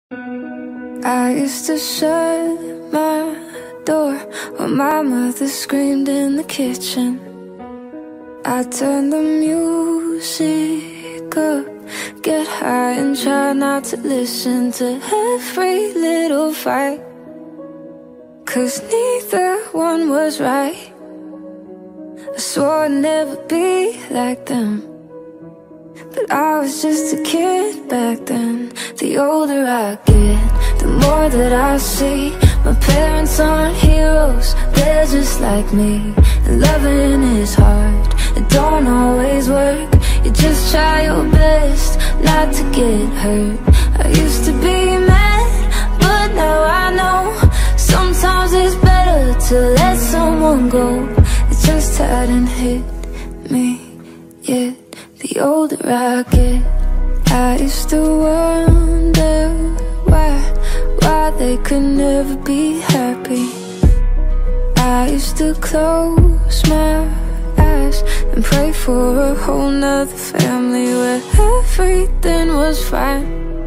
I used to shut my door when my mother screamed in the kitchen. I turned the music up, get high and try not to listen to every little fight, 'cause neither one was right. I swore I'd never be like them, but I was just a kid back then. The older I get, the more that I see my parents aren't heroes, they're just like me. And loving is hard, it don't always work. You just try your best not to get hurt. I used to be mad, but now I know sometimes it's better to let someone go. It just hadn't hit me yet. The older I get, I used to wonder why they could never be happy. I used to close my eyes and pray for a whole nother family where everything was fine,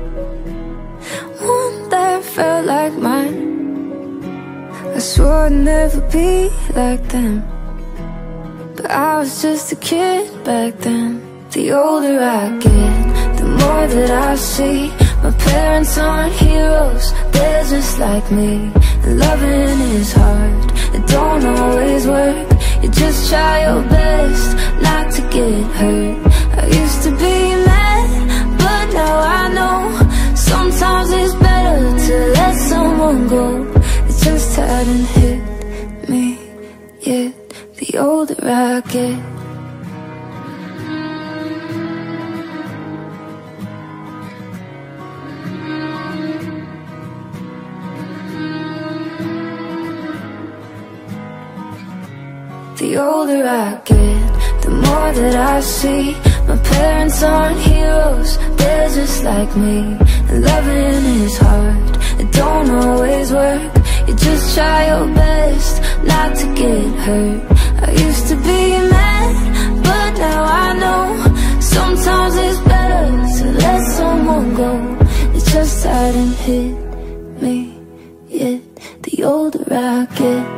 one that felt like mine. I swore I'd never be like them, but I was just a kid back then. The older I get, the more that I see my parents aren't heroes, they're just like me. And loving is hard, it don't always work. You just try your best not to get hurt. I used to be mad, but now I know sometimes it's better to let someone go. It just hadn't hit me yet. The older I get, the older I get, the more that I see my parents aren't heroes, they're just like me. And loving is hard, it don't always work. You just try your best not to get hurt. I used to be mad, but now I know sometimes it's better to let someone go. It just hadn't hit me yet. The older I get,